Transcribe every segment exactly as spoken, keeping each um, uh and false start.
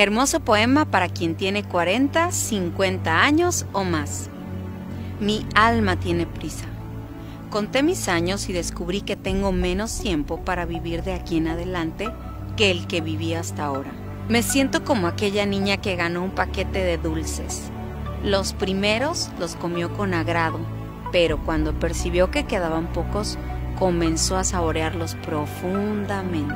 Hermoso poema para quien tiene cuarenta, cincuenta años o más. Mi alma tiene prisa. Conté mis años y descubrí que tengo menos tiempo para vivir de aquí en adelante que el que viví hasta ahora. Me siento como aquella niña que ganó un paquete de dulces. Los primeros los comió con agrado, pero cuando percibió que quedaban pocos, comenzó a saborearlos profundamente.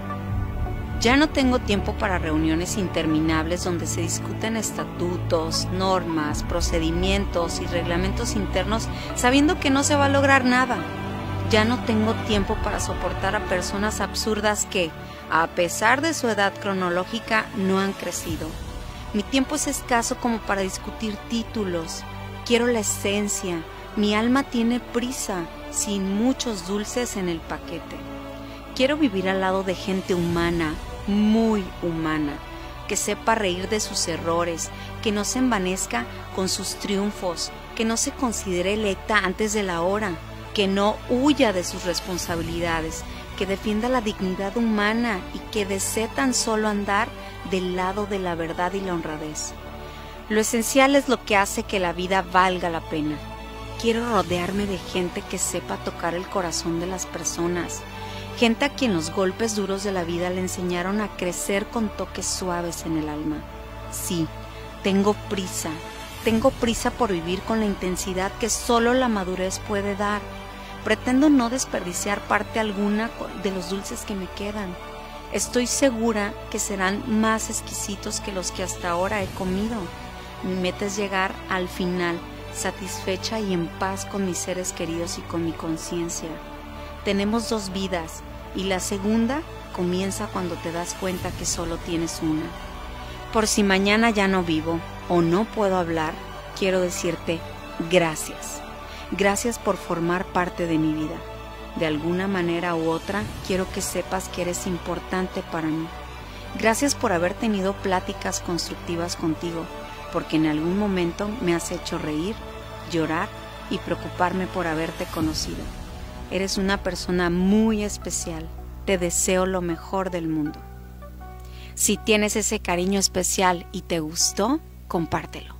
Ya no tengo tiempo para reuniones interminables donde se discuten estatutos, normas, procedimientos y reglamentos internos sabiendo que no se va a lograr nada. Ya no tengo tiempo para soportar a personas absurdas que, a pesar de su edad cronológica, no han crecido. Mi tiempo es escaso como para discutir títulos. Quiero la esencia. Mi alma tiene prisa, sin muchos dulces en el paquete. Quiero vivir al lado de gente humana, muy humana, que sepa reír de sus errores, que no se envanezca con sus triunfos, que no se considere electa antes de la hora, que no huya de sus responsabilidades, que defienda la dignidad humana y que desee tan solo andar del lado de la verdad y la honradez. Lo esencial es lo que hace que la vida valga la pena. Quiero rodearme de gente que sepa tocar el corazón de las personas, gente a quien los golpes duros de la vida le enseñaron a crecer con toques suaves en el alma. Sí, tengo prisa, tengo prisa por vivir con la intensidad que solo la madurez puede dar. Pretendo no desperdiciar parte alguna de los dulces que me quedan. Estoy segura que serán más exquisitos que los que hasta ahora he comido. Mi meta es llegar al final, satisfecha y en paz con mis seres queridos y con mi conciencia. Tenemos dos vidas y la segunda comienza cuando te das cuenta que solo tienes una. Por si mañana ya no vivo o no puedo hablar, quiero decirte gracias. Gracias por formar parte de mi vida. De alguna manera u otra, quiero que sepas que eres importante para mí. Gracias por haber tenido pláticas constructivas contigo, porque en algún momento me has hecho reír, llorar y preocuparme por haberte conocido. Eres una persona muy especial. Te deseo lo mejor del mundo. Si tienes ese cariño especial y te gustó, compártelo.